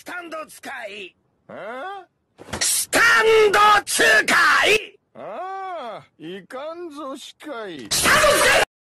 タンド使い。 あスタンド使い。 あ、いかんぞ司会。 スタンド使い